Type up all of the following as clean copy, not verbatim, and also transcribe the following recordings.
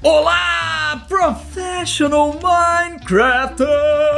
Olá, Professional Minecrafters!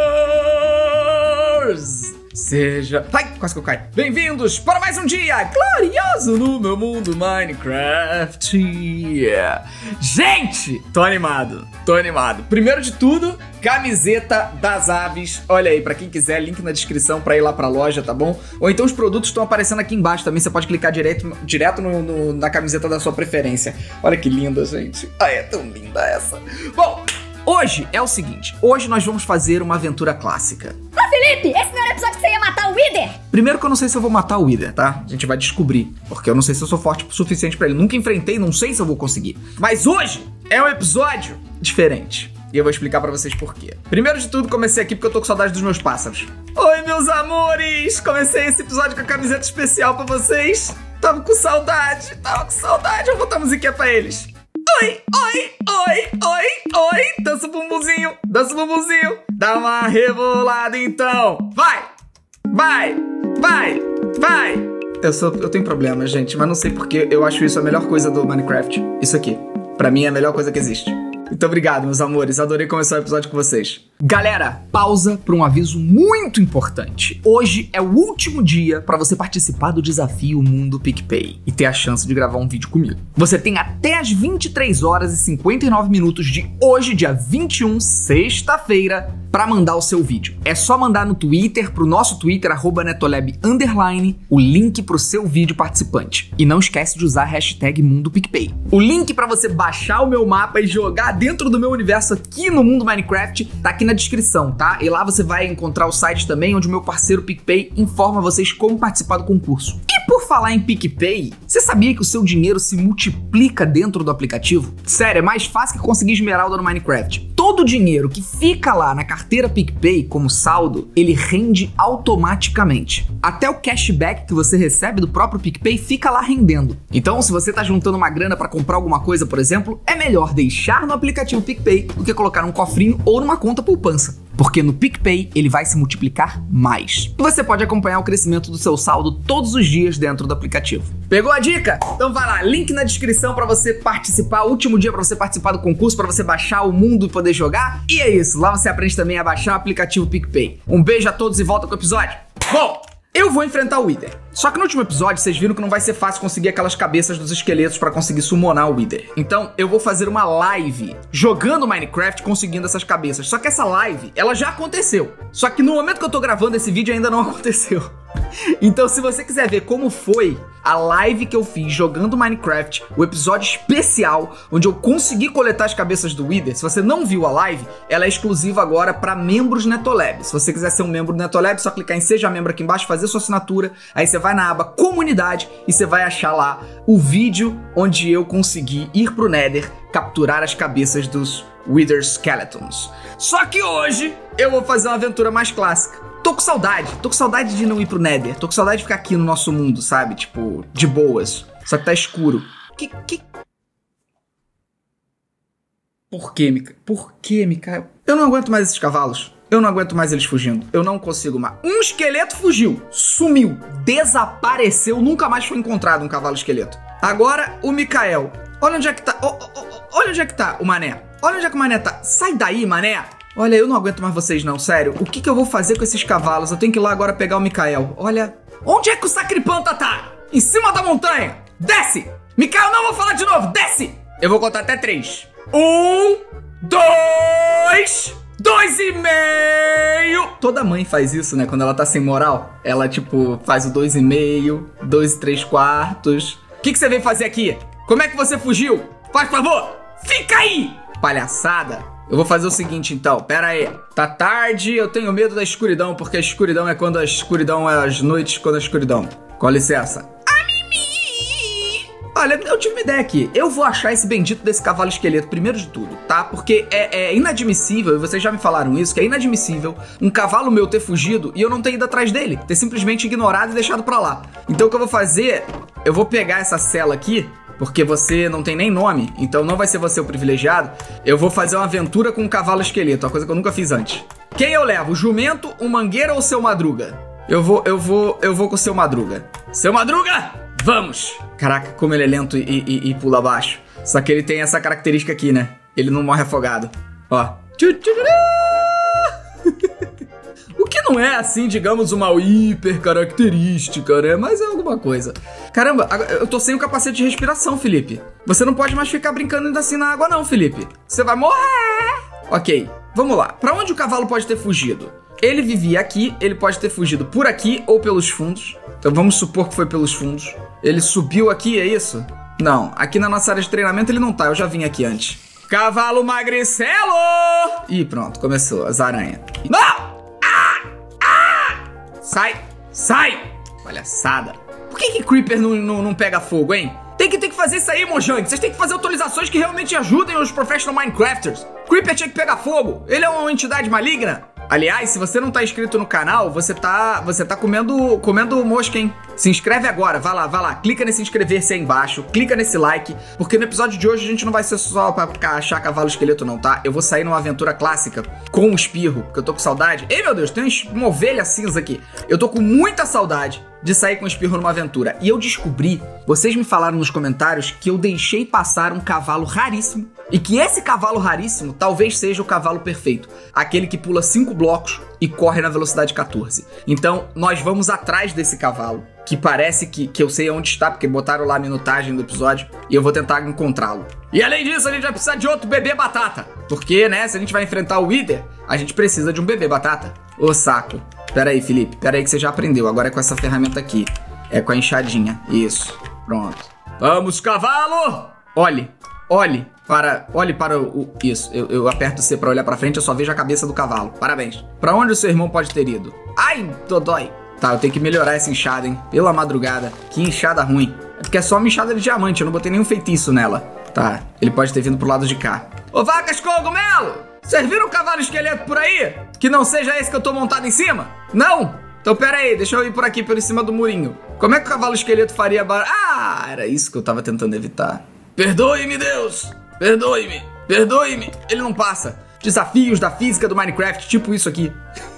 Ai, quase que eu caio. Bem-vindos para mais um dia glorioso no meu mundo Minecraft. Gente, tô animado. Primeiro de tudo, camiseta das aves. Olha aí, pra quem quiser, link na descrição pra ir lá pra loja, tá bom? Ou então os produtos estão aparecendo aqui embaixo também. Você pode clicar direto na camiseta da sua preferência. Olha que linda, gente. Ai, é tão linda essa. Bom, hoje é o seguinte. Hoje nós vamos fazer uma aventura clássica. Ô Felipe, esse não era o episódio que você ia matar o Wither? Primeiro que eu não sei se eu vou matar o Wither, tá? A gente vai descobrir. Porque eu não sei se eu sou forte o suficiente pra ele. Nunca enfrentei, não sei se eu vou conseguir. Mas hoje é um episódio diferente. E eu vou explicar pra vocês por quê. Primeiro de tudo, comecei aqui porque eu tô com saudade dos meus pássaros. Oi, meus amores! Comecei esse episódio com a camiseta especial pra vocês. Tava com saudade. Eu vou botar a musiquinha pra eles. Oi, oi, oi, oi, oi. Dança o bumbumzinho. Dá uma rebolada então. Vai. Eu tenho problemas, gente, mas não sei porque eu acho isso a melhor coisa do Minecraft. Isso aqui. Pra mim é a melhor coisa que existe. Muito obrigado, meus amores. Adorei começar o episódio com vocês. Galera, pausa para um aviso muito importante. Hoje é o último dia para você participar do desafio Mundo PicPay e ter a chance de gravar um vídeo comigo. Você tem até as 23 horas e 59 minutos de hoje, dia 21, sexta-feira, para mandar o seu vídeo. É só mandar no Twitter, pro nosso Twitter, @netolab_, o link pro seu vídeo participante. E não esquece de usar a hashtag Mundo PicPay. O link para você baixar o meu mapa e jogar dentro do meu universo aqui no mundo Minecraft tá aqui na descrição, tá? E lá você vai encontrar o site também, onde o meu parceiro PicPay informa vocês como participar do concurso. E por falar em PicPay, você sabia que o seu dinheiro se multiplica dentro do aplicativo? Sério, é mais fácil que conseguir esmeralda no Minecraft. Todo o dinheiro que fica lá na carteira PicPay como saldo, ele rende automaticamente. Até o cashback que você recebe do próprio PicPay fica lá rendendo. Então, se você tá juntando uma grana para comprar alguma coisa, por exemplo, é melhor deixar no aplicativo PicPay do que colocar num cofrinho ou numa conta poupança. Porque no PicPay ele vai se multiplicar mais. E você pode acompanhar o crescimento do seu saldo todos os dias dentro do aplicativo. Pegou a dica? Então vai lá, link na descrição para você participar, último dia para você participar do concurso, para você baixar o mundo e poder jogar. E é isso, lá você aprende também a baixar o aplicativo PicPay. Um beijo a todos e volta com o episódio. Bom, eu vou enfrentar o Wither. Só que no último episódio vocês viram que não vai ser fácil conseguir aquelas cabeças dos esqueletos pra conseguir summonar o Wither. Então eu vou fazer uma live jogando Minecraft conseguindo essas cabeças. Só que essa live, ela já aconteceu. Só que no momento que eu tô gravando esse vídeo ainda não aconteceu. Então se você quiser ver como foi a live que eu fiz jogando Minecraft, o episódio especial onde eu consegui coletar as cabeças do Wither, se você não viu a live, ela é exclusiva agora para membros Netolab. Se você quiser ser um membro do Netolab, é só clicar em Seja Membro aqui embaixo, fazer sua assinatura, aí você vai na aba Comunidade e você vai achar lá o vídeo onde eu consegui ir pro Nether capturar as cabeças dos Wither Skeletons. Só que hoje eu vou fazer uma aventura mais clássica. Tô com saudade de não ir pro Nether. Tô com saudade de ficar aqui no nosso mundo, sabe? Tipo, de boas. Só que tá escuro. Por que, Mikael? Eu não aguento mais esses cavalos. Eu não aguento mais eles fugindo. Eu não consigo mais. Um esqueleto fugiu. Sumiu. Desapareceu. Nunca mais foi encontrado um cavalo esqueleto. Agora, o Mikael. Olha onde é que tá. Olha onde é que tá o mané. Olha onde é que o mané tá. Sai daí, mané. Olha, eu não aguento mais vocês não, sério. O que eu vou fazer com esses cavalos? Eu tenho que ir lá agora pegar o Mikael. Olha, onde é que o Sacripanta tá? Em cima da montanha. Desce! Mikael, não vou falar de novo, desce! Eu vou contar até 3. 1, 2, 2,5. Toda mãe faz isso, né? Quando ela tá sem moral. Ela, tipo, faz o 2,5, 2,3. O que você veio fazer aqui? Como é que você fugiu? Faz favor, fica aí! Palhaçada. Eu vou fazer o seguinte então, pera aí. Tá tarde, eu tenho medo da escuridão, porque a escuridão é quando a escuridão é as noites, quando a escuridão. Com licença. Olha, eu tive uma ideia aqui. Eu vou achar esse bendito desse cavalo esqueleto primeiro de tudo, tá? Porque é inadmissível, e vocês já me falaram isso, que é inadmissível um cavalo meu ter fugido e eu não ter ido atrás dele. Ter simplesmente ignorado e deixado pra lá. Então o que eu vou fazer, eu vou pegar essa cela aqui, porque você não tem nem nome, então não vai ser você o privilegiado. Eu vou fazer uma aventura com um cavalo esqueleto, uma coisa que eu nunca fiz antes. Quem eu levo? O jumento, o Mangueira ou o Seu Madruga? Eu vou com o Seu Madruga. Seu Madruga, vamos! Caraca, como ele é lento e pula abaixo. Só que ele tem essa característica aqui, né? Ele não morre afogado. Ó. O que não é, assim, digamos, uma hiper característica, né? Mas é alguma coisa. Caramba, eu tô sem o capacete de respiração, Felipe. Você não pode mais ficar brincando ainda assim na água, não, Felipe. Você vai morrer. Ok, vamos lá. Pra onde o cavalo pode ter fugido? Ele vivia aqui, ele pode ter fugido por aqui ou pelos fundos. Então vamos supor que foi pelos fundos. Ele subiu aqui, é isso? Não, aqui na nossa área de treinamento ele não tá, eu já vim aqui antes. Cavalo magricelo! Ih, pronto, começou, as aranhas. Não! Sai! Sai! Palhaçada. Por que Creeper não pega fogo, hein? Tem que fazer isso aí, Mojang. Vocês têm que fazer atualizações que realmente ajudem os Professional Minecrafters. Creeper tinha que pegar fogo. Ele é uma entidade maligna. Aliás, se você não tá inscrito no canal, você tá comendo mosca, hein? Se inscreve agora, vai lá, clica nesse inscrever-se aí embaixo, clica nesse like, porque no episódio de hoje a gente não vai ser só pra achar cavalo esqueleto não, tá? Eu vou sair numa aventura clássica com o espirro, porque eu tô com saudade. Ei, meu Deus, tem uma ovelha cinza aqui. Eu tô com muita saudade de sair com o espirro numa aventura. E eu descobri, vocês me falaram nos comentários que eu deixei passar um cavalo raríssimo, e que esse cavalo raríssimo talvez seja o cavalo perfeito, aquele que pula 5 blocos e corre na velocidade 14. Então, nós vamos atrás desse cavalo, que parece que eu sei onde está, porque botaram lá a minutagem do episódio, e eu vou tentar encontrá-lo. E além disso, a gente vai precisar de outro bebê batata, porque, né, se a gente vai enfrentar o Wither, a gente precisa de um bebê batata. Ô, saco. Pera aí, Felipe, pera aí que você já aprendeu, agora é com essa ferramenta aqui. É com a enxadinha, isso, pronto. Vamos, cavalo! Olhe para o... Isso, eu aperto C pra olhar pra frente, eu só vejo a cabeça do cavalo. Parabéns. Pra onde o seu irmão pode ter ido? Ai, dodói. Tá, eu tenho que melhorar essa enxada, hein? Pela madrugada. Que enxada ruim. É porque é só uma enxada de diamante, eu não botei nenhum feitiço nela. Tá, ele pode ter vindo pro lado de cá. Ô, vacas cogumelo! Vocês viram um cavalo esqueleto por aí? Que não seja esse que eu tô montado em cima? Não? Então pera aí, deixa eu ir por aqui, por cima do murinho. Como é que o cavalo esqueleto faria barulho? Ah, era isso que eu tava tentando evitar. Perdoe-me, Deus! Perdoe-me! Perdoe-me! Ele não passa. Desafios da física do Minecraft, tipo isso aqui.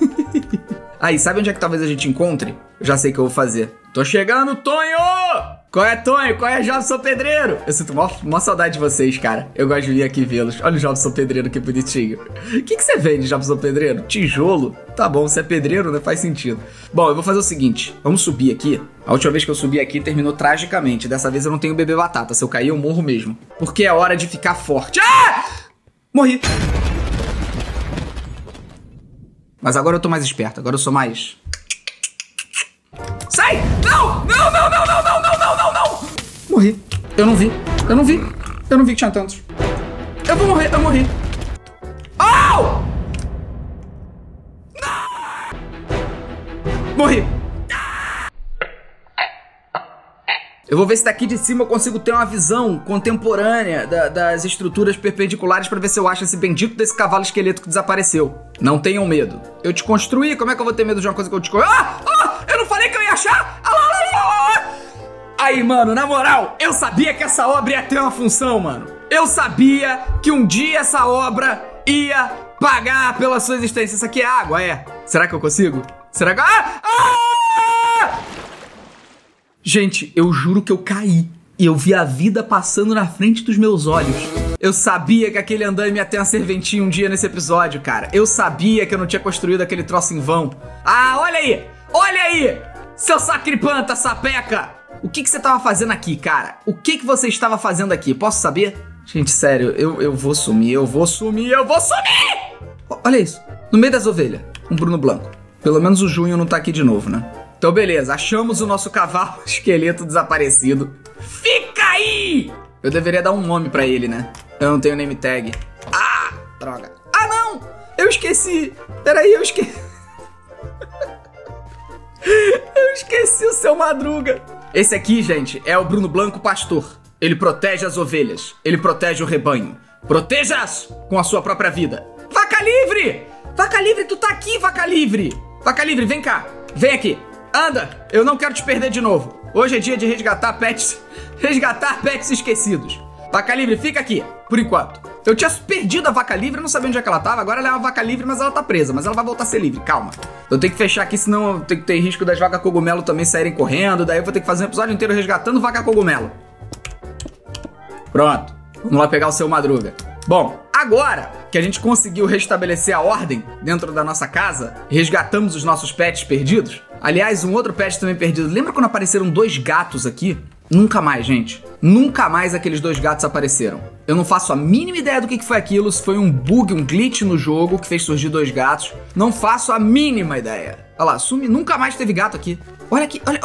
Aí, sabe onde é que talvez a gente encontre? Eu já sei o que eu vou fazer. Tô chegando, Tonho! Qual é, Tonho? Qual é, Jobson Pedreiro? Eu sinto mó saudade de vocês, cara. Eu gosto de vir aqui vê-los. Olha o Jobson Pedreiro, que bonitinho. O que você vende, Jobson Pedreiro? Tijolo? Tá bom, você é pedreiro, né? Faz sentido. Bom, eu vou fazer o seguinte. Vamos subir aqui. A última vez que eu subi aqui terminou tragicamente. Dessa vez eu não tenho bebê batata. Se eu cair, eu morro mesmo. Porque é hora de ficar forte. Ah! Morri. Mas agora eu tô mais esperto. Agora eu sou mais... Sai! Não! Não, não, não, não, não, não, não, não, não! Morri. Eu não vi. Eu não vi. Eu não vi que tinha tantos. Eu vou morrer. Eu morri. Oh! Não! Morri. Eu vou ver se daqui de cima eu consigo ter uma visão contemporânea das estruturas perpendiculares pra ver se eu acho esse bendito desse cavalo esqueleto que desapareceu. Não tenham medo. Eu te construí, como é que eu vou ter medo de uma coisa que eu te construí? Eu não falei que eu ia achar? Aí, mano, na moral, eu sabia que essa obra ia ter uma função, mano. Eu sabia que um dia essa obra ia pagar pela sua existência. Isso aqui é água, é? Será que eu consigo? Será que... Gente, eu juro que eu caí e eu vi a vida passando na frente dos meus olhos. Eu sabia que aquele andaime ia ter uma serventia um dia nesse episódio, cara. Eu sabia que eu não tinha construído aquele troço em vão. Ah, olha aí! Olha aí! Seu sacripanta, sapeca! O que você tava fazendo aqui, cara? O que você estava fazendo aqui? Posso saber? Gente, sério, eu vou sumir, eu vou sumir! Olha isso, no meio das ovelhas, um Bruno Blanco. Pelo menos o Junho não tá aqui de novo, né? Então beleza, achamos o nosso cavalo esqueleto desaparecido. Fica aí! Eu deveria dar um nome pra ele, né? Eu não tenho name tag. Ah, droga. Ah, não! Eu esqueci. Peraí, eu esqueci. Eu esqueci o seu Madruga. Esse aqui, gente, é o Bruno Blanco pastor. Ele protege as ovelhas. Ele protege o rebanho. Proteja-as com a sua própria vida. Vaca livre! Vaca livre, tu tá aqui, vaca livre! Vaca livre, vem cá. Vem aqui. Anda, eu não quero te perder de novo. Hoje é dia de resgatar pets esquecidos. Vaca livre, fica aqui, por enquanto. Eu tinha perdido a vaca livre, eu não sabia onde é que ela tava. Agora ela é uma vaca livre, mas ela tá presa. Mas ela vai voltar a ser livre, calma. Eu tenho que fechar aqui, senão eu tenho que ter risco das vacas cogumelo também saírem correndo. Daí eu vou ter que fazer um episódio inteiro resgatando vaca cogumelo. Pronto, vamos lá pegar o seu Madruga. Bom, Agora que a gente conseguiu restabelecer a ordem dentro da nossa casa, resgatamos os nossos pets perdidos. Aliás, um outro pet também perdido. Lembra quando apareceram 2 gatos aqui? Nunca mais, gente. Nunca mais aqueles 2 gatos apareceram. Eu não faço a mínima ideia do que foi aquilo, se foi um bug, um glitch no jogo que fez surgir 2 gatos. Não faço a mínima ideia. Olha lá, nunca mais teve gato aqui. Olha aqui, olha.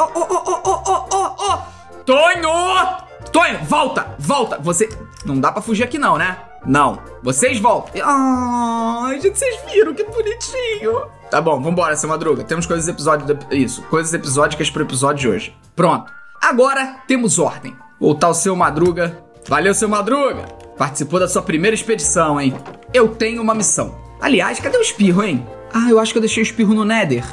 Tonho! Tonho, volta! Volta! Não dá pra fugir aqui não, né? Não. Vocês voltam. Ai, gente, vocês viram que bonitinho. Tá bom, vambora, seu Madruga. Temos coisas episódicas pro episódio de hoje. Pronto. Agora temos ordem. Voltar o seu Madruga. Valeu, seu Madruga. Participou da sua primeira expedição, hein? Eu tenho uma missão. Aliás, cadê o espirro, hein? Ah, eu acho que eu deixei o espirro no Nether.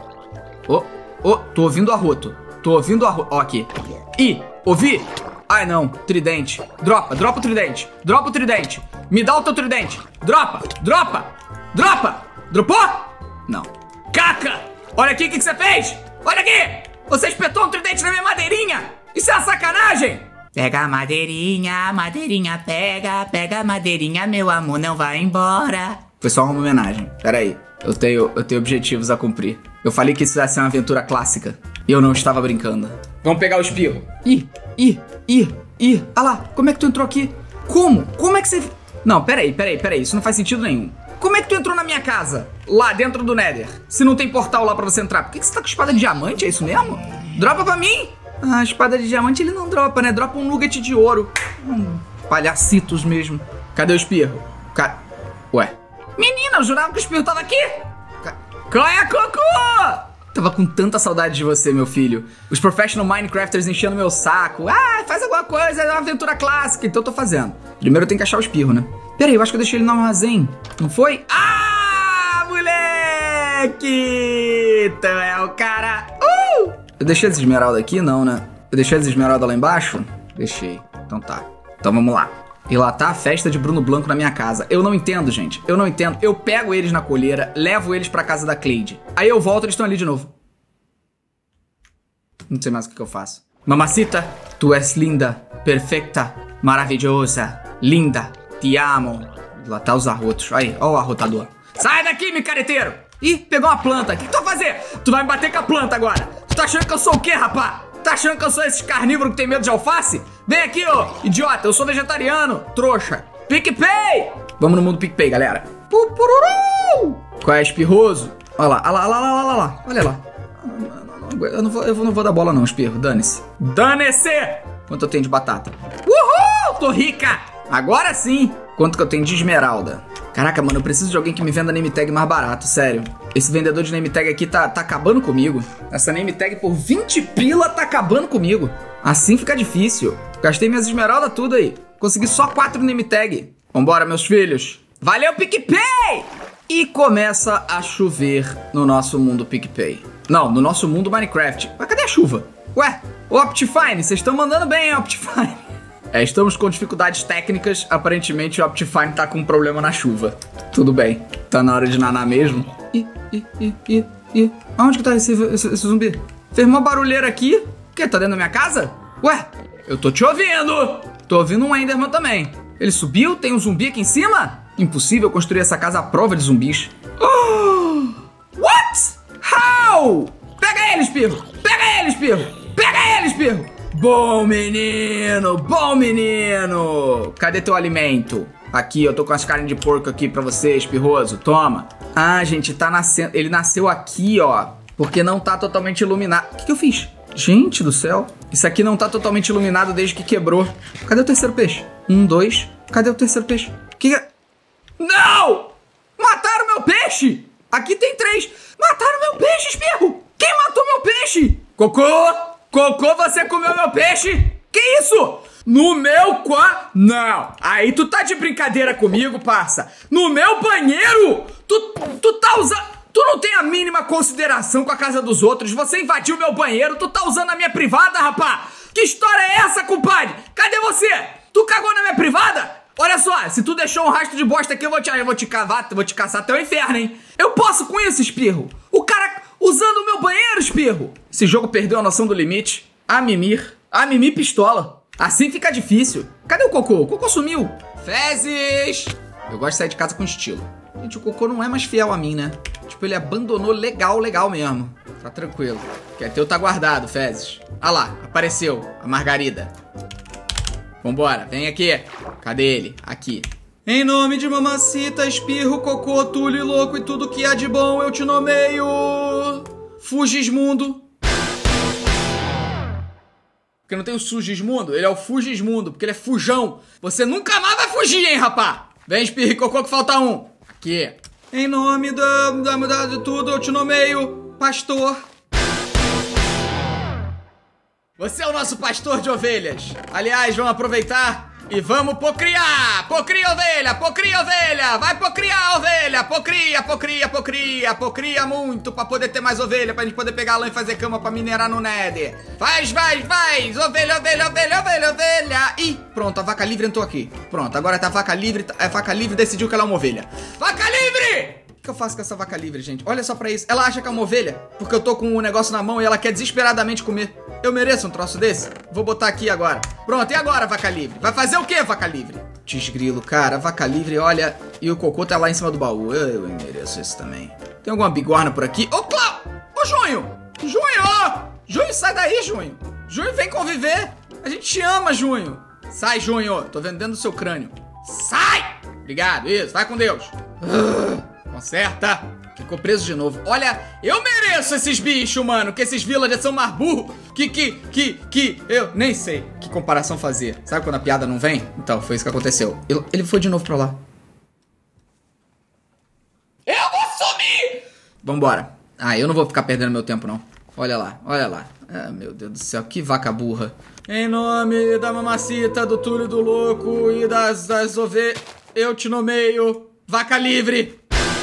Tô ouvindo arroto. Ó, aqui. Ih, ouvi? Ai, não. Tridente. Dropa o tridente. Dropa o tridente. Me dá o teu tridente. Dropa. Dropou? Não. Caca! Olha aqui o que você fez. Olha aqui. Você espetou um tridente na minha madeirinha. Isso é uma sacanagem. Pega a madeirinha, pega a madeirinha, meu amor, não vai embora. Foi só uma homenagem. Pera aí. Eu tenho objetivos a cumprir. Eu falei que isso ia ser uma aventura clássica. E eu não estava brincando. Vamos pegar o espirro. Ih. Olha lá, como é que tu entrou aqui? Como? Como é que você... Não, peraí. Isso não faz sentido nenhum. Como é que tu entrou na minha casa? Lá dentro do Nether. Se não tem portal lá pra você entrar. Por que você tá com espada de diamante? É isso mesmo? Dropa pra mim? Ah, espada de diamante ele não dropa, né? Dropa um nugget de ouro. Palhacitos mesmo. Cadê o espirro? Ué. Menina, eu jurava que o espirro tava aqui. Qual é, Cocô? Tava com tanta saudade de você, meu filho. Os professional Minecrafters enchendo meu saco. Ah, faz alguma coisa, é uma aventura clássica. Então eu tô fazendo. Primeiro eu tenho que achar o espirro, né? Pera aí, eu acho que eu deixei ele no armazém. Não foi? Ah, moleque! Então é o cara. Eu deixei as esmeraldas aqui? Não, né? Eu deixei as esmeraldas lá embaixo? Deixei. Então tá. Então vamos lá. E lá tá a festa de Bruno Blanco na minha casa. Eu não entendo, gente. Eu não entendo. Eu pego eles na colheira, levo eles pra casa da Cleide. Aí eu volto e eles estão ali de novo. Não sei mais o que eu faço. Mamacita, tu és linda, perfeita, maravilhosa, linda, te amo. Lá tá os arrotos. Aí, ó o arrotador. Sai daqui, micareteiro! Ih, pegou uma planta. O que tu vai fazer? Tu vai me bater com a planta agora. Tu tá achando que eu sou o quê, rapá? Tá achando que eu sou esse carnívoro que tem medo de alface? Vem aqui, ô, idiota, eu sou vegetariano, trouxa. PicPay! Vamos no mundo PicPay, galera. Pupururu! Qual é, espirroso? Olha lá. Olha lá. Eu não vou dar bola não, espirro, dane-se. Dane-se! Quanto eu tenho de batata? Uhul! Tô rica! Agora sim! Quanto que eu tenho de esmeralda? Caraca, mano, eu preciso de alguém que me venda name tag mais barato, sério. Esse vendedor de name tag aqui tá acabando comigo. Essa name tag por 20 pila tá acabando comigo. Assim fica difícil. Gastei minhas esmeraldas tudo aí. Consegui só 4 name tag. Vambora, meus filhos. Valeu, PicPay! E começa a chover no nosso mundo PicPay. Não, no nosso mundo Minecraft. Mas cadê a chuva? Ué, o Optifine, vocês estão mandando bem, hein, Optifine? Estamos com dificuldades técnicas. Aparentemente o Optifine tá com um problema na chuva. Tudo bem. Tá na hora de nanar mesmo. Aonde que tá esse zumbi? Fez uma barulheira aqui. O que? Tá dentro da minha casa? Ué, eu tô te ouvindo. Tô ouvindo um Enderman também. Ele subiu? Tem um zumbi aqui em cima? Impossível construir essa casa à prova de zumbis. What? How? Pega ele, espirro. Pega ele, espirro. Pega ele, espirro. Bom menino, bom menino. Cadê teu alimento? Aqui, eu tô com as carnes de porco aqui pra você, espirroso. Toma. Ah, gente, tá nascendo. Ele nasceu aqui, ó. Porque não tá totalmente iluminado. O que eu fiz? Gente do céu. Isso aqui não tá totalmente iluminado desde que quebrou. Cadê o terceiro peixe? 1, 2. Cadê o terceiro peixe? Não! Mataram meu peixe! Aqui tem 3. Mataram meu peixe, espirro! Quem matou meu peixe? Cocô! Cocô, você comeu meu peixe? Que isso? No meu Não. Aí tu tá de brincadeira comigo, parça. No meu banheiro? Tu tá usando... Tu não tem a mínima consideração com a casa dos outros. Você invadiu meu banheiro. Tu tá usando a minha privada, rapá. Que história é essa, compadre? Cadê você? Tu cagou na minha privada? Olha só, se tu deixou um rastro de bosta aqui, eu vou te caçar até o inferno, hein? Eu posso com isso, espirro. O cara usando o meu banheiro, espirro. Esse jogo perdeu a noção do limite. A mimir pistola. Assim fica difícil. Cadê o Cocô? O Cocô sumiu. Fezes! Eu gosto de sair de casa com estilo. Gente, o Cocô não é mais fiel a mim, né? Tipo, ele abandonou legal mesmo. Tá tranquilo. Quer teu tá guardado, Fezes. Ah lá, apareceu a Margarida. Vambora, vem aqui. Cadê ele? Aqui. Em nome de Mamacita, Espirro, Cocô, Túlio e Louco e tudo que há de bom, eu te nomeio... Fugismundo. Porque não tem o Sugismundo, ele é o Fugismundo, porque ele é fujão. Você nunca mais vai fugir, hein, rapá? Vem, Espirro e Cocô, que falta um. Aqui. Em nome de tudo, eu te nomeio Pastor. Você é o nosso pastor de ovelhas. Aliás, vamos aproveitar e vamos pocriar. Pocria ovelha. Vai pocriar ovelha. Pocria muito pra poder ter mais ovelha, pra gente poder pegar lã e fazer cama pra minerar no Nether. Vai. Ovelha. Ih, pronto, a vaca livre entrou aqui. Pronto, agora tá a vaca livre. A vaca livre decidiu que ela é uma ovelha. Vaca livre! O que eu faço com essa vaca livre, gente? Olha só pra isso. Ela acha que é uma ovelha porque eu tô com um negócio na mão e ela quer desesperadamente comer. Eu mereço um troço desse? Vou botar aqui agora. Pronto, e agora, vaca livre? Vai fazer o quê, vaca livre? Desgrilo, cara, vaca livre, olha. E o Cocô tá lá em cima do baú. Eu mereço esse também. Tem alguma bigorna por aqui? Ô, Clau! Ô, Junho! Junho, sai daí, Junho! Junho, vem conviver! A gente te ama, Junho! Sai, Junho! Tô vendo dentro do seu crânio. Sai! Obrigado, isso, vai com Deus. Conserta. Ficou preso de novo. Olha, eu mereço esses bichos, mano. Que esses villagers são mais burros. Eu nem sei que comparação fazer. Sabe quando a piada não vem? Então, foi isso que aconteceu. Ele foi de novo pra lá. Eu vou sumir! Vambora. Ah, eu não vou ficar perdendo meu tempo, não. Olha lá. Ah, meu Deus do céu, que vaca burra. Em nome da Mamacita, do Túlio do Louco e das ovelhas, eu te nomeio vaca livre.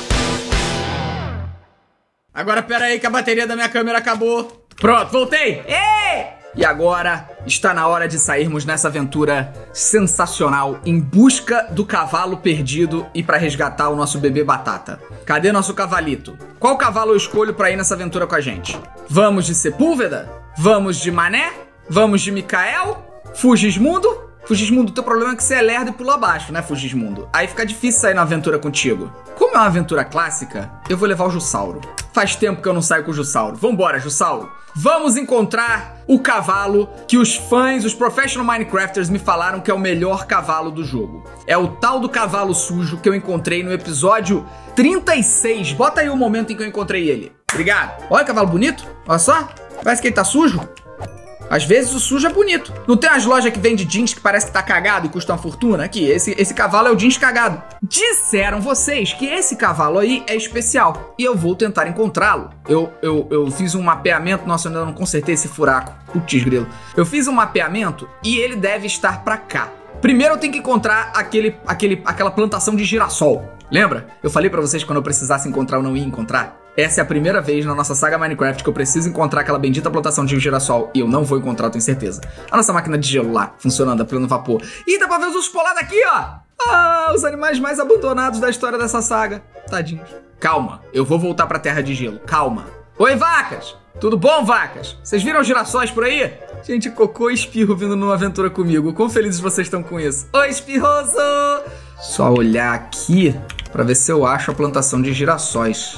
Agora pera aí que a bateria da minha câmera acabou. Pronto, voltei! Ei! E agora está na hora de sairmos nessa aventura sensacional em busca do cavalo perdido e para resgatar o nosso bebê Batata. Cadê nosso cavalito? Qual cavalo eu escolho para ir nessa aventura com a gente? Vamos de Sepúlveda? Vamos de Mané? Vamos de Micael? Fugismundo? Fugismundo, teu problema é que você é lerdo e pula abaixo, né, Fugismundo? Aí fica difícil sair na aventura contigo. Como é uma aventura clássica, eu vou levar o Jussauro. Faz tempo que eu não saio com o Jussauro. Vambora, Jussauro. Vamos encontrar o cavalo que os fãs, os professional Minecrafters me falaram que é o melhor cavalo do jogo. É o tal do cavalo sujo que eu encontrei no episódio 36. Bota aí o momento em que eu encontrei ele. Obrigado. Olha que cavalo bonito. Olha só. Parece que ele tá sujo. Às vezes o sujo é bonito. Não tem umas lojas que vende jeans que parece que tá cagado e custa uma fortuna? Aqui, esse cavalo é o jeans cagado. Disseram vocês que esse cavalo aí é especial. E eu vou tentar encontrá-lo. Eu fiz um mapeamento. Nossa, eu ainda não consertei esse furaco. Putz, grilo. Eu fiz um mapeamento e ele deve estar pra cá. Primeiro eu tenho que encontrar aquela plantação de girassol. Lembra? Eu falei pra vocês que quando eu precisasse encontrar eu não ia encontrar? Essa é a primeira vez na nossa saga Minecraft que eu preciso encontrar aquela bendita plantação de girassol. E eu não vou encontrar, eu tenho certeza. A nossa máquina de gelo lá, funcionando a pleno vapor. Ih, dá pra ver os ursos polados aqui, ó! Ah, os animais mais abandonados da história dessa saga. Tadinhos. Calma, eu vou voltar pra terra de gelo. Calma. Oi, vacas! Tudo bom, vacas? Vocês viram girassóis por aí? Gente, Cocô e Espirro vindo numa aventura comigo. Quão felizes vocês estão com isso? Oi, Espirroso! Só olhar aqui pra ver se eu acho a plantação de girassóis.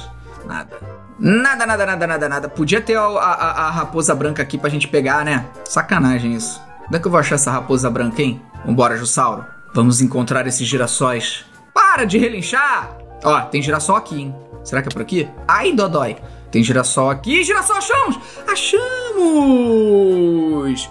Nada. Podia ter a raposa branca aqui pra gente pegar, né? Sacanagem isso. Onde é que eu vou achar essa raposa branca, hein? Vambora, Jussauro. Vamos encontrar esses girassóis. Para de relinchar! Ó, tem girassol aqui, hein? Será que é por aqui? Ai, dodói. Tem girassol aqui. Girassol, achamos! Achamos!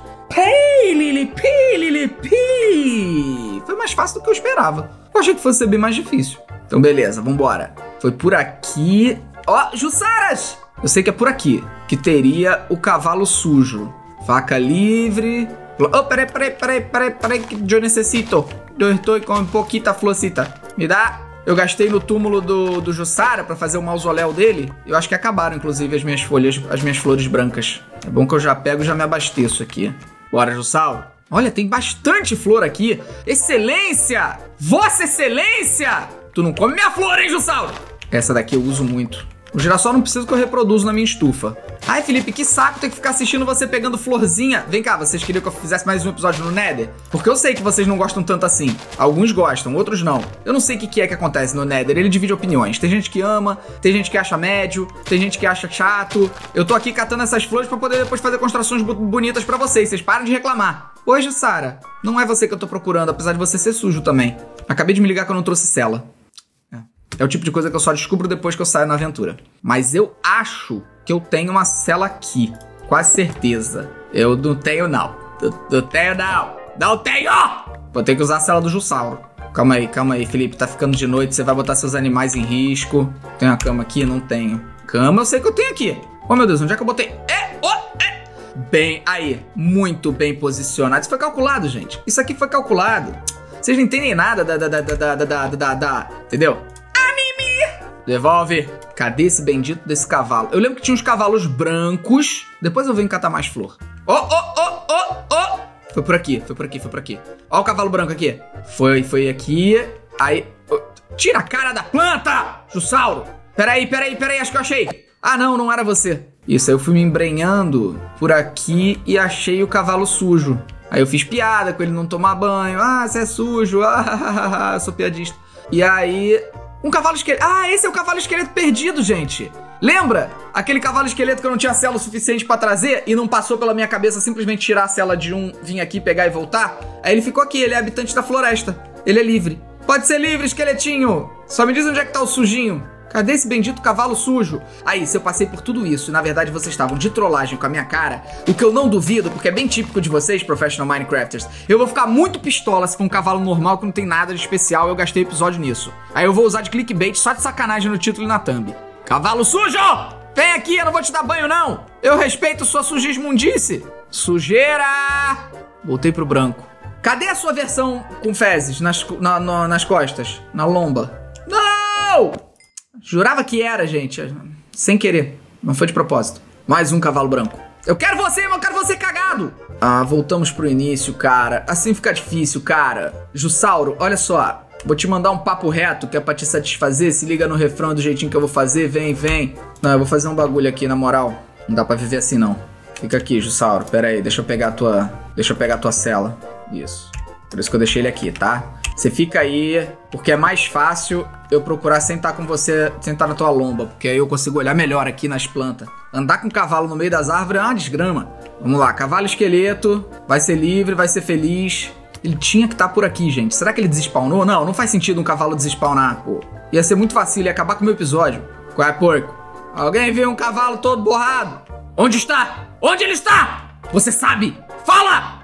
Pi! Foi mais fácil do que eu esperava. Eu achei que fosse ser bem mais difícil. Então, beleza, vambora. Foi por aqui. Ó, Jussaras! Eu sei que é por aqui que teria o cavalo sujo. Vaca livre. Oh, peraí, que eu necessito. Eu estou com um pouquita florcita. Me dá? Eu gastei no túmulo do Jussara pra fazer o mausoléu dele. Eu acho que acabaram, inclusive, as minhas flores brancas. É bom que eu já pego e já me abasteço aqui. Bora, Jussauro. Olha, tem bastante flor aqui. Excelência! Vossa Excelência! Tu não come minha flor, hein, Jussauro? Essa daqui eu uso muito. O girassol não precisa que eu reproduzo na minha estufa. Ai, Felipe, que saco ter que ficar assistindo você pegando florzinha. Vem cá, vocês queriam que eu fizesse mais um episódio no Nether? Porque eu sei que vocês não gostam tanto assim. Alguns gostam, outros não. Eu não sei o que é que acontece no Nether, ele divide opiniões. Tem gente que ama, tem gente que acha médio, tem gente que acha chato. Eu tô aqui catando essas flores pra poder depois fazer construções bonitas pra vocês. Vocês param de reclamar. Hoje, Sara, não é você que eu tô procurando, apesar de você ser sujo também. Acabei de me ligar que eu não trouxe cela. É o tipo de coisa que eu só descubro depois que eu saio na aventura. Mas eu acho que eu tenho uma cela aqui. Quase certeza. Eu não tenho, não. Não tenho, não. Não tenho! Vou ter que usar a cela do Jussauro. Calma aí, Felipe. Tá ficando de noite, você vai botar seus animais em risco. Tem uma cama aqui? Não tenho. Cama eu sei que eu tenho aqui. Oh, meu Deus, onde é que eu botei? Bem, aí. Muito bem posicionado. Isso foi calculado, gente. Isso aqui foi calculado. Vocês não entendem nada entendeu? Devolve. Cadê esse bendito desse cavalo? Eu lembro que tinha uns cavalos brancos. Depois eu venho catar mais flor. Foi por aqui. Ó o cavalo branco aqui. Foi aqui. Aí. Tira a cara da planta, Jussauro. Peraí, acho que eu achei. Ah, não era você. Isso, aí eu fui me embrenhando por aqui e achei o cavalo sujo. Aí eu fiz piada com ele não tomar banho. Ah, você é sujo. Ah, sou piadista. E aí... Um cavalo esqueleto. Ah, esse é o cavalo esqueleto perdido, gente. Lembra? Aquele cavalo esqueleto que eu não tinha cela o suficiente pra trazer e não passou pela minha cabeça simplesmente tirar a cela de um, vir aqui, pegar e voltar? Aí ele ficou aqui, ele é habitante da floresta. Ele é livre. Pode ser livre, esqueletinho. Só me diz onde é que tá o sujinho. Cadê esse bendito cavalo sujo? Aí, se eu passei por tudo isso e na verdade vocês estavam de trollagem com a minha cara, o que eu não duvido, porque é bem típico de vocês, Professional Minecrafters, eu vou ficar muito pistola se for um cavalo normal que não tem nada de especial e eu gastei episódio nisso. Aí eu vou usar de clickbait só de sacanagem no título e na thumb. Cavalo sujo! Vem aqui, eu não vou te dar banho não! Eu respeito sua sujismundice! Sujeira! Voltei pro branco. Cadê a sua versão com fezes nas costas? Na lomba? Não! Jurava que era, gente. Sem querer. Não foi de propósito. Mais um cavalo branco. Eu quero você cagado! Ah, voltamos pro início, cara. Assim fica difícil, cara. Jussauro, olha só. Vou te mandar um papo reto que é pra te satisfazer. Se liga no refrão do jeitinho que eu vou fazer. Vem. Não, eu vou fazer um bagulho aqui, na moral. Não dá pra viver assim, não. Fica aqui, Jussauro. Pera aí, deixa eu pegar a tua cela. Isso. Por isso que eu deixei ele aqui, tá? Você fica aí, porque é mais fácil eu procurar sentar com você, sentar na tua lomba, porque aí eu consigo olhar melhor aqui nas plantas. Andar com cavalo no meio das árvores é uma desgrama. Vamos lá, cavalo esqueleto, vai ser livre, vai ser feliz. Ele tinha que estar por aqui, gente. Será que ele desespawnou? Não faz sentido um cavalo desespawnar, pô. Ia ser muito fácil, ia acabar com o meu episódio. Qual é, porco? Alguém viu um cavalo todo borrado? Onde está? Onde ele está? Você sabe? Fala!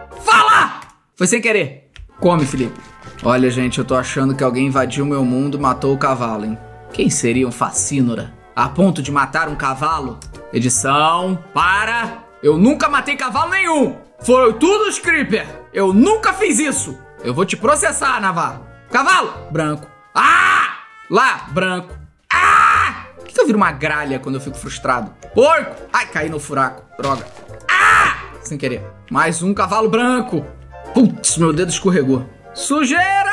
Foi sem querer. Come, Felipe. Olha, gente, eu tô achando que alguém invadiu meu mundo e matou o cavalo, hein? Quem seria um facínora? A ponto de matar um cavalo? Edição, para! Eu nunca matei cavalo nenhum! Foi tudo os Creeper! Eu nunca fiz isso! Eu vou te processar, Navarro! Cavalo! Branco. Ah! Lá, branco. Ah! Por que eu viro uma gralha quando eu fico frustrado? Porco! Ai, caí no furaco. Droga. Ah! Sem querer. Mais um cavalo branco. Putz, meu dedo escorregou. Sujeira!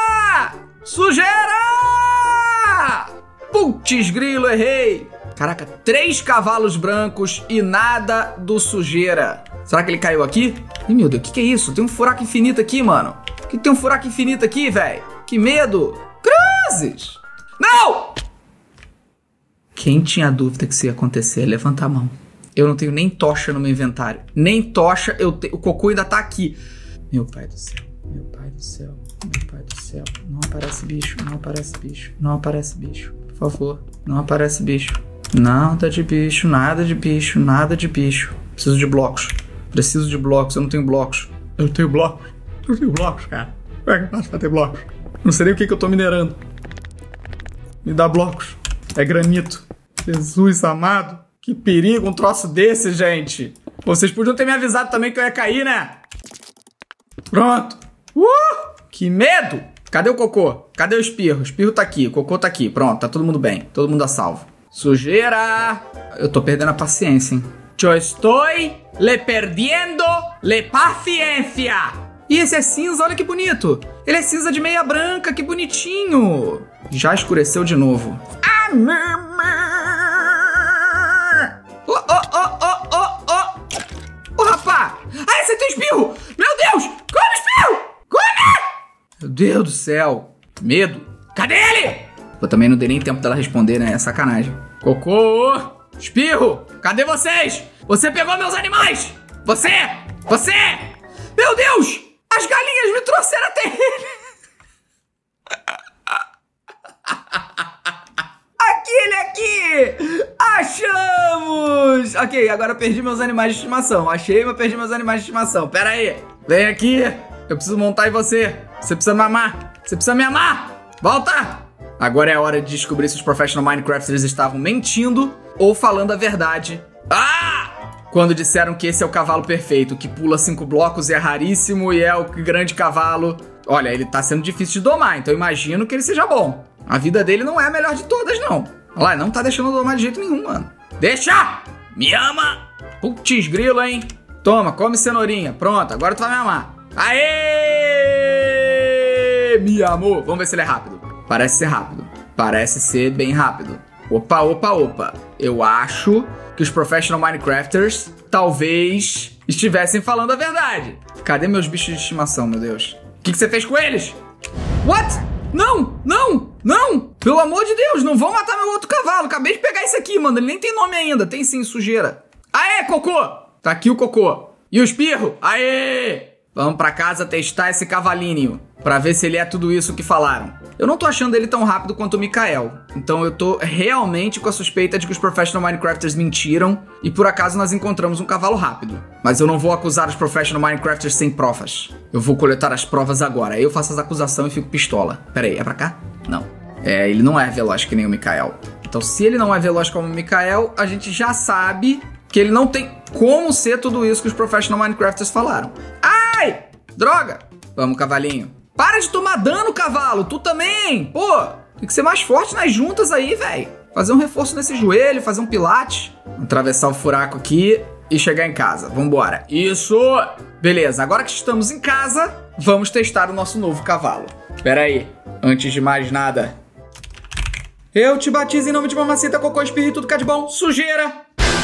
Putz, grilo, errei! Caraca, 3 cavalos brancos e nada do sujeira. Será que ele caiu aqui? Ih, meu Deus, o que é isso? Tem um furaco infinito aqui, mano. Por que tem um furaco infinito aqui, velho? Que medo! Cruzes! Não! Quem tinha dúvida que isso ia acontecer? Levanta a mão. Eu não tenho nem tocha no meu inventário. Nem tocha, o cocô ainda tá aqui. Meu pai do céu. Não aparece bicho. Não aparece bicho. Por favor, não aparece bicho. Nada de bicho. Preciso de blocos. Eu não tenho blocos. Eu tenho blocos, cara. Como é que eu faço pra ter blocos? Não sei nem o que eu tô minerando. Me dá blocos. É granito. Jesus amado. Que perigo um troço desse, gente. Vocês podiam ter me avisado também que eu ia cair, né? Pronto. Que medo! Cadê o cocô? Cadê o espirro? O espirro tá aqui, o cocô tá aqui. Pronto, tá todo mundo bem. Todo mundo a salvo. Sujeira! Eu tô perdendo a paciência, hein? Eu estou le perdiendo le paciencia. E esse é cinza, olha que bonito. Ele é cinza de meia branca, que bonitinho. Já escureceu de novo. Deus do céu. Medo. Cadê ele? Eu também não dei nem tempo dela responder, né? É sacanagem. Cocô! Espirro! Cadê vocês? Você pegou meus animais! Você! Meu Deus! As galinhas me trouxeram até ele! Aquele aqui! Achamos! Ok, agora eu perdi meus animais de estimação. Achei, mas perdi meus animais de estimação. Pera aí. Vem aqui. Eu preciso montar em você. Você precisa me amar. Você precisa me amar. Volta! Agora é a hora de descobrir se os Professional Minecrafters estavam mentindo ou falando a verdade. Ah! Quando disseram que esse é o cavalo perfeito, que pula 5 blocos e é raríssimo e é o grande cavalo. Olha, ele tá sendo difícil de domar, então eu imagino que ele seja bom. A vida dele não é a melhor de todas, não. Olha lá, não tá deixando eu domar de jeito nenhum, mano. Deixa! Me ama! Putz, grilo, hein? Toma, come cenourinha. Pronto, agora tu vai me amar. Aê! Me amou. Vamos ver se ele é rápido. Parece ser rápido. Parece ser bem rápido. Opa. Eu acho que os Professional Minecrafters talvez estivessem falando a verdade. Cadê meus bichos de estimação, meu Deus? O que você fez com eles? What? Não! Pelo amor de Deus, não vão matar meu outro cavalo. Acabei de pegar esse aqui, mano. Ele nem tem nome ainda. Tem sim, sujeira. Aê, cocô! Tá aqui o cocô. E o espirro? Aê! Vamos pra casa testar esse cavalinho pra ver se ele é tudo isso que falaram. Eu não tô achando ele tão rápido quanto o Mikael. Então eu tô realmente com a suspeita de que os Professional Minecrafters mentiram e por acaso nós encontramos um cavalo rápido. Mas eu não vou acusar os Professional Minecrafters sem provas. Eu vou coletar as provas agora. Aí eu faço as acusações e fico pistola. Pera aí, é pra cá? Não. Ele não é veloz que nem o Mikael. Então se ele não é veloz como o Mikael, a gente já sabe que ele não tem como ser tudo isso que os Professional Minecrafters falaram. Ai! Droga! Vamos, cavalinho. Para de tomar dano, cavalo! Tu também! Pô! Tem que ser mais forte nas juntas aí, velho. Fazer um reforço nesse joelho, fazer um pilates. Atravessar o furaco aqui e chegar em casa. Vambora. Isso! Beleza, agora que estamos em casa, vamos testar o nosso novo cavalo. Pera aí. Antes de mais nada. Eu te batizo em nome de Mamacita, Cocô, Espirro e tudo que é de bom. Sujeira!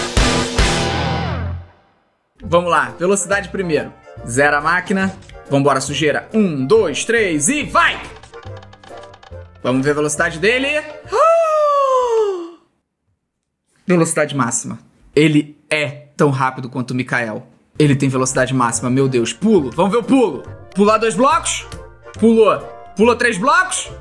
Vamos lá, velocidade primeiro. Zero a máquina. Vambora, sujeira. 1, 2, 3 e vai! Vamos ver a velocidade dele. Velocidade máxima. Ele é tão rápido quanto o Mikael. Ele tem velocidade máxima, meu Deus. Pulo, vamos ver o pulo. Pular 2 blocos. Pulou. Pula 3 blocos.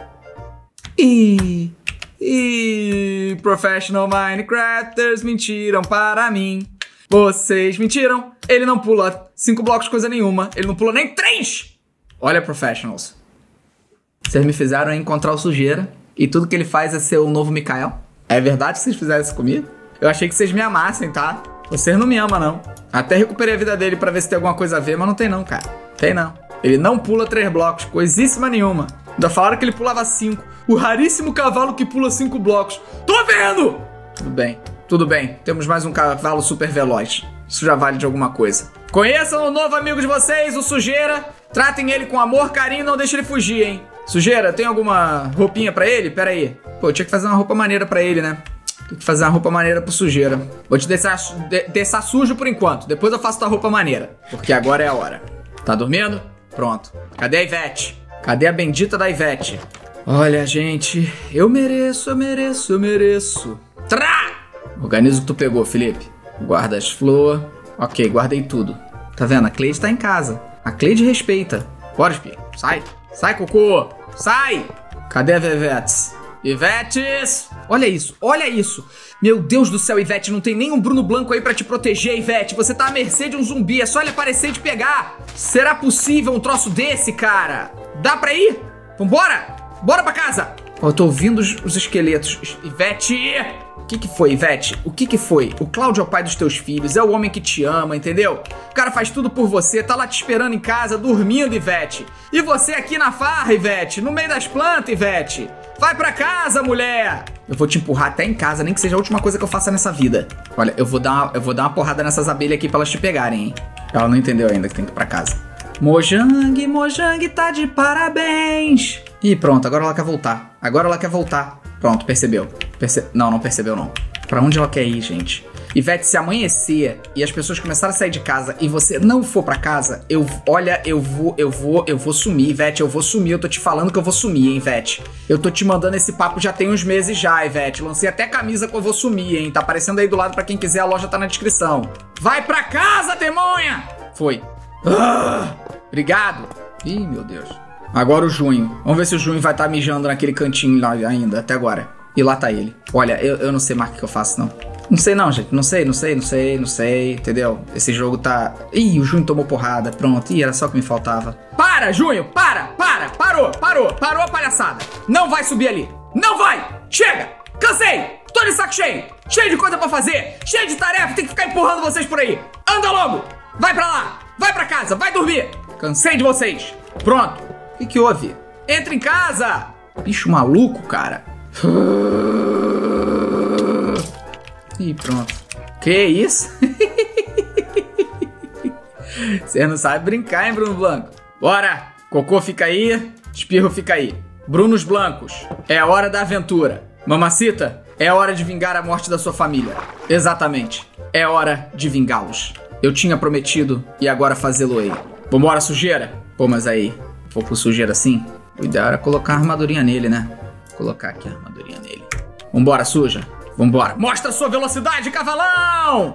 E Professional Minecrafters mentiram para mim. Vocês mentiram. Ele não pula 5 blocos, coisa nenhuma. Ele não pula nem 3. Olha, Professionals. Vocês me fizeram encontrar o sujeira. E tudo que ele faz é ser o novo Mikael. É verdade que vocês fizeram isso comigo? Eu achei que vocês me amassem, tá? Vocês não me amam, não. Até recuperei a vida dele pra ver se tem alguma coisa a ver, mas não tem não, cara. Tem não. Ele não pula 3 blocos, coisíssima nenhuma. Ainda falaram que ele pulava 5. O raríssimo cavalo que pula 5 blocos. Tô vendo! Tudo bem. Temos mais um cavalo super veloz. Isso já vale de alguma coisa. Conheçam o novo amigo de vocês, o Sujeira. Tratem ele com amor, carinho e não deixem ele fugir, hein? Sujeira, tem alguma roupinha pra ele? Pera aí. Pô, eu tinha que fazer uma roupa maneira pra ele, né? Tem que fazer uma roupa maneira pro Sujeira. Vou te deixar sujo por enquanto. Depois eu faço tua roupa maneira. Porque agora é a hora. Tá dormindo? Pronto. Cadê a Ivete? Cadê a bendita da Ivete? Olha, gente. Eu mereço. Trá! Organiza o que tu pegou, Felipe. Guarda as flores. Ok, guardei tudo. Tá vendo? A Cleide tá em casa. A Cleide respeita. Bora, Espinho. Sai. Sai, cocô. Sai. Cadê a Ivetes? Ivetes! Olha isso. Meu Deus do céu, Ivete, não tem nenhum Bruno Blanco aí pra te proteger, Ivete. Você tá à mercê de um zumbi, é só ele aparecer e te pegar. Será possível um troço desse, cara? Dá pra ir? Vambora! Bora pra casa! Eu tô ouvindo os esqueletos. Ivete! O que foi, Ivete? O que foi? O Cláudio é o pai dos teus filhos, é o homem que te ama, entendeu? O cara faz tudo por você, tá lá te esperando em casa, dormindo, Ivete. E você aqui na farra, Ivete, no meio das plantas, Ivete. Vai pra casa, mulher! Eu vou te empurrar até em casa, nem que seja a última coisa que eu faça nessa vida. Olha, eu vou dar uma porrada nessas abelhas aqui pra elas te pegarem, hein? Ela não entendeu ainda que tem que ir pra casa. Mojang tá de parabéns! Ih, pronto, agora ela quer voltar. Pronto, percebeu. Não percebeu não. Pra onde ela quer ir, gente? Ivete, se amanhecer e as pessoas começarem a sair de casa e você não for pra casa, eu vou sumir, Ivete, eu vou sumir. Eu tô te falando que eu vou sumir, hein, Ivete. Eu tô te mandando esse papo já tem uns meses já, Ivete. Lancei até camisa que eu vou sumir, hein. Tá aparecendo aí do lado pra quem quiser, a loja tá na descrição. Vai pra casa, demonha! Foi. Obrigado. Ih, meu Deus. Agora o Junho. Vamos ver se o Junho vai estar mijando naquele cantinho lá ainda, até agora. E lá tá ele. Olha, eu não sei mais o que eu faço, não. Não sei não, gente. Não sei, entendeu? Esse jogo tá... Ih, o Junho tomou porrada. Pronto. Ih, era só o que me faltava. Para, Junho! Parou a palhaçada. Não vai subir ali. Não vai! Chega! Cansei! Tô de saco cheio! Cheio de coisa pra fazer! Cheio de tarefa! Tem que ficar empurrando vocês por aí! Anda logo! Vai pra lá! Vai pra casa! Vai dormir! Cansei de vocês! Pronto! O que houve? Entra em casa! Bicho maluco, cara! E pronto. Que isso? Você não sabe brincar, hein, Bruno Blanco? Bora! Cocô fica aí, espirro fica aí. Brunos Blancos, é a hora da aventura. Mamacita, é a hora de vingar a morte da sua família. Exatamente, é hora de vingá-los. Eu tinha prometido e agora fazê-lo-ei. Vambora, sujeira? Pô, mas aí, vou pro sujeira assim? O ideal era colocar a armadurinha nele, né? Vou colocar aqui a armadurinha nele. Vambora, suja. Vambora. Mostra sua velocidade, cavalão!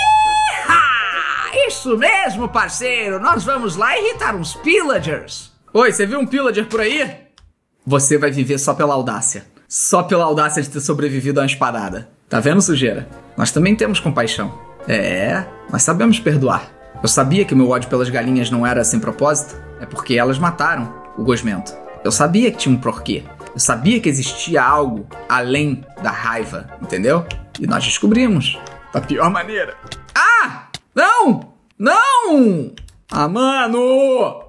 Iha! Isso mesmo, parceiro. Nós vamos lá irritar uns pillagers. Oi, você viu um pillager por aí? Você vai viver só pela audácia. Só pela audácia de ter sobrevivido a uma espadada. Tá vendo, sujeira? Nós também temos compaixão. É, nós sabemos perdoar. Eu sabia que o meu ódio pelas galinhas não era sem propósito. É porque elas mataram o gosmento. Eu sabia que tinha um porquê. Eu sabia que existia algo além da raiva, entendeu? E nós descobrimos. Da pior maneira. Ah! Não! Não! Ah, mano!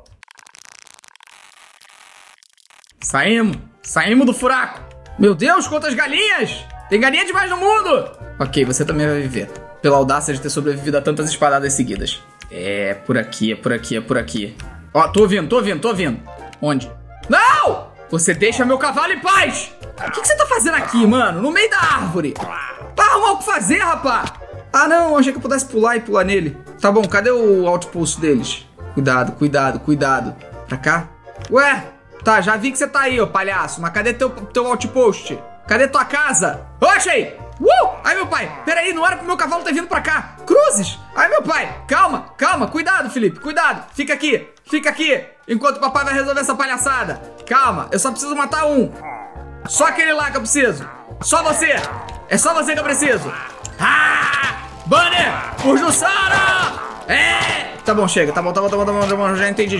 Saímos do furaco. Meu Deus, quantas galinhas! Tem galinha demais no mundo! Ok, você também vai viver. Pela audácia de ter sobrevivido a tantas espadadas seguidas. É por aqui. Ó, tô ouvindo. Onde? Não! Você deixa meu cavalo em paz! O que você tá fazendo aqui, mano? No meio da árvore! Vai arrumar o que fazer, rapá! Ah, não, achei que eu pudesse pular e pular nele. Tá bom, cadê o outpost deles? Cuidado. Pra cá? Ué, tá, já vi que você tá aí, ô palhaço. Mas cadê teu outpost? Cadê tua casa? Ô, achei! Ai, meu pai, peraí, não era pro meu cavalo ter vindo pra cá. Cruzes! Ai, meu pai, calma, cuidado, Felipe, cuidado. Fica aqui, enquanto o papai vai resolver essa palhaçada. Calma, eu só preciso matar um. Só aquele lá que eu preciso. Só você. É só você que eu preciso. Ah! Banner! Por Jussara! É! Tá bom, chega, tá bom. Já entendi.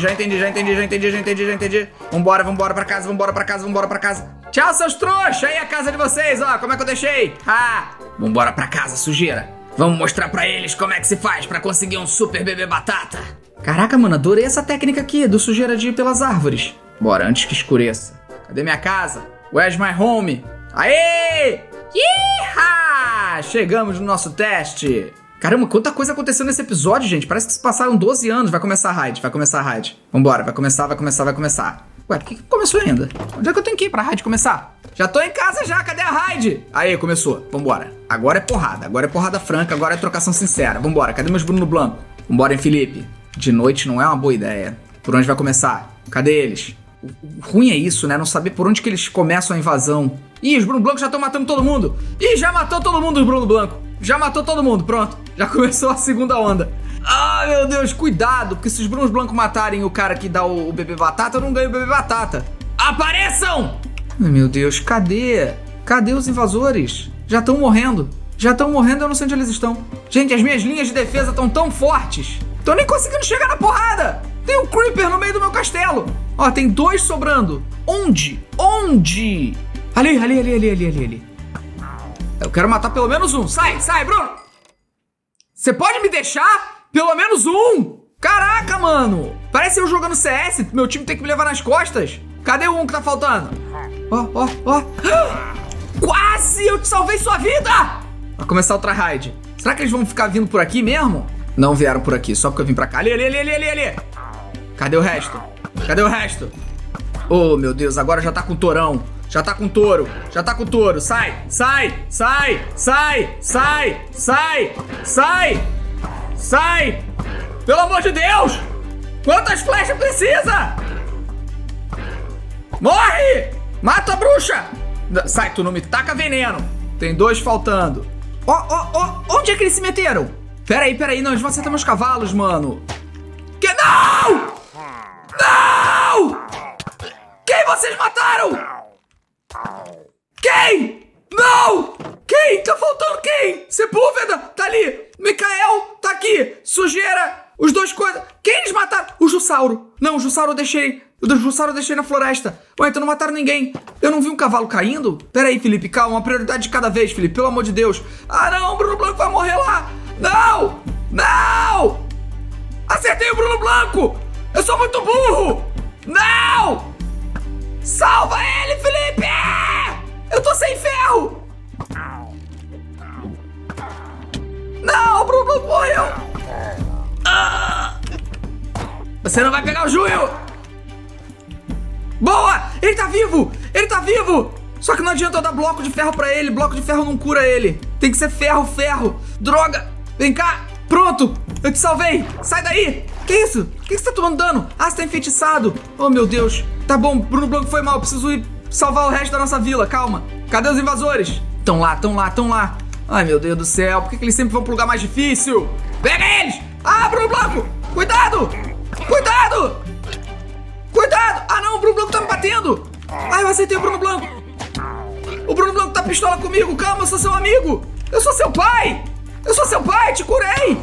Vambora pra casa. Tchau, seus trouxas! Aí a casa de vocês, ó, como é que eu deixei? Ah! Vambora pra casa, sujeira. Vamos mostrar pra eles como é que se faz pra conseguir um super bebê batata. Caraca, mano, adorei essa técnica aqui, do sujeira de ir pelas árvores. Bora, antes que escureça. Cadê minha casa? Where's my home? Aê! Iha! Chegamos no nosso teste. Caramba, quanta coisa aconteceu nesse episódio, gente. Parece que se passaram 12 anos. Vai começar a raid. Vambora, vai começar. Ué, por que começou ainda? Onde é que eu tenho que ir pra raid começar? Já tô em casa já, cadê a raid? Aí, começou. Vambora. Agora é porrada franca, agora é trocação sincera. Vambora, cadê meus Bruno Blanco? Vambora, hein, Felipe? De noite não é uma boa ideia. Por onde vai começar? Cadê eles? O ruim é isso, né? Não saber por onde que eles começam a invasão. Ih, os Bruno Blancos já estão matando todo mundo. Ih, já matou todo mundo os Bruno Blanco. Já matou todo mundo, pronto. Já começou a segunda onda. Ah, meu Deus, cuidado, porque se os Brunos Blancos matarem o cara que dá o bebê batata, eu não ganho o bebê batata. Apareçam! Ai, meu Deus, cadê? Cadê os invasores? Já estão morrendo, eu não sei onde eles estão. Gente, as minhas linhas de defesa estão tão fortes. Tô nem conseguindo chegar na porrada. Tem um Creeper no meio do meu castelo. Ó, tem 2 sobrando. Onde? Ali. Eu quero matar pelo menos um. Sai, Bruno. Você pode me deixar? Pelo menos um. Caraca, mano. Parece eu jogando CS. Meu time tem que me levar nas costas. Cadê o um que tá faltando? Ó. Quase eu te salvei sua vida. Vai começar outra raid. Será que eles vão ficar vindo por aqui mesmo? Não vieram por aqui, só porque eu vim pra cá. Ali. Cadê o resto? Oh, meu Deus, agora já tá com torão. Já tá com touro. Já tá com touro. Sai, sai, sai, sai, sai, sai, sai, sai. Pelo amor de Deus! Quantas flechas precisa? Morre! Mata a bruxa! Sai, tu não me taca veneno. Tem 2 faltando. Onde é que eles se meteram? Peraí, não, eles vão acertar meus cavalos, mano. Que não! Não! Quem vocês mataram? Quem? Não! Quem? Tá faltando quem? Sepúlveda, tá ali. Micael, tá aqui. Sujeira, os 2 coisas. Quem eles mataram? O Jussauro. Não, o Jussauro eu deixei. O Jussauro eu deixei na floresta. Ué, então não mataram ninguém. Eu não vi um cavalo caindo? Pera aí, Felipe, calma. Uma prioridade de cada vez, Felipe. Pelo amor de Deus. Ah, não. O Bruno Blanco vai morrer lá. Não! Não! Acertei o Bruno Blanco. Eu sou muito burro. Não! Salva ele, Felipe! Eu tô sem ferro. Não, o Bruno Blanco morreu. Você não vai pegar o Junho. Boa! Ele tá vivo! Ele tá vivo! Só que não adianta eu dar bloco de ferro pra ele. Bloco de ferro não cura ele. Tem que ser ferro, ferro. Droga! Vem cá! Pronto! Eu te salvei! Sai daí! Que isso? O que você tá tomando dano? Ah, você tá enfeitiçado! Oh, meu Deus! Tá bom, Bruno Blanco foi mal. Preciso ir salvar o resto da nossa vila. Calma. Cadê os invasores? Tão lá. Ai, meu Deus do céu. Por que eles sempre vão pro lugar mais difícil? Pega eles! Ah, Bruno Blanco! Cuidado! Cuidado! Cuidado! Ah, não, o Bruno Blanco tá me batendo! Ah, eu acertei o Bruno Blanco! O Bruno Blanco tá pistola comigo! Calma, eu sou seu amigo! Eu sou seu pai! Eu sou seu pai, te curei!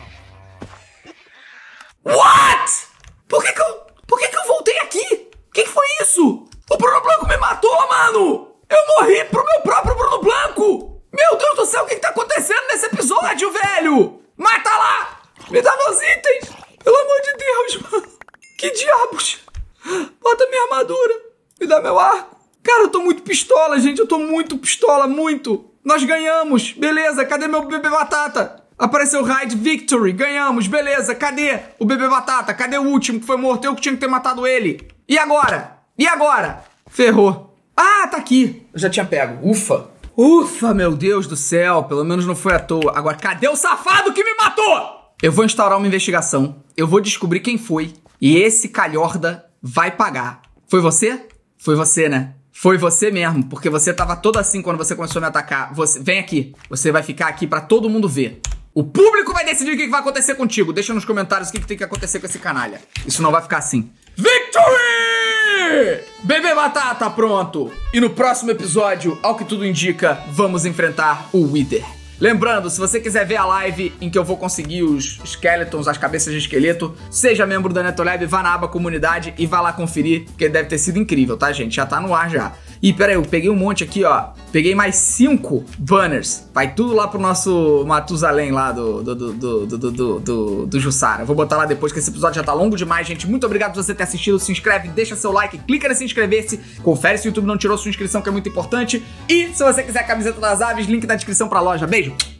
What? Por que eu voltei aqui? Que foi isso? O Bruno Blanco me matou, mano! Eu morri pro meu próprio Bruno Blanco! Meu Deus do céu, o que tá acontecendo nesse episódio, velho? Mata lá! Me dá meus itens! Pelo amor de Deus, mano! Que diabos! Bota minha armadura. Me dá meu arco. Cara, eu tô muito pistola, gente. Eu tô muito pistola, muito. Nós ganhamos. Beleza, cadê meu bebê batata? Apareceu Raid Victory. Ganhamos, beleza. Cadê o bebê batata? Cadê o último que foi morto? Eu que tinha que ter matado ele. E agora? E agora? Ferrou. Ah, tá aqui. Eu já tinha pego. Ufa. Ufa, meu Deus do céu. Pelo menos não foi à toa. Agora, cadê o safado que me matou? Eu vou instaurar uma investigação. Eu vou descobrir quem foi. E esse calhorda vai pagar. Foi você? Foi você, né? Foi você mesmo, porque você tava todo assim quando você começou a me atacar. Vem aqui. Você vai ficar aqui pra todo mundo ver. O público vai decidir o que vai acontecer contigo. Deixa nos comentários o que tem que acontecer com esse canalha. Isso não vai ficar assim. Victory! Bebê Batata pronto! E no próximo episódio, ao que tudo indica, vamos enfrentar o Wither. Lembrando, se você quiser ver a live em que eu vou conseguir os skeletons, as cabeças de esqueleto, seja membro da Netolab, vá na aba comunidade e vá lá conferir, porque deve ter sido incrível, tá, gente? Já tá no ar já. E pera aí, eu peguei um monte aqui, ó. Peguei mais 5 banners. Vai tudo lá pro nosso Matusalém lá do Jussara. Vou botar lá depois, que esse episódio já tá longo demais, gente. Muito obrigado por você ter assistido. Se inscreve, deixa seu like, clica nesse inscrever-se. Confere se o YouTube não tirou sua inscrição, que é muito importante. E se você quiser a camiseta das aves, link na descrição pra loja. Beijo!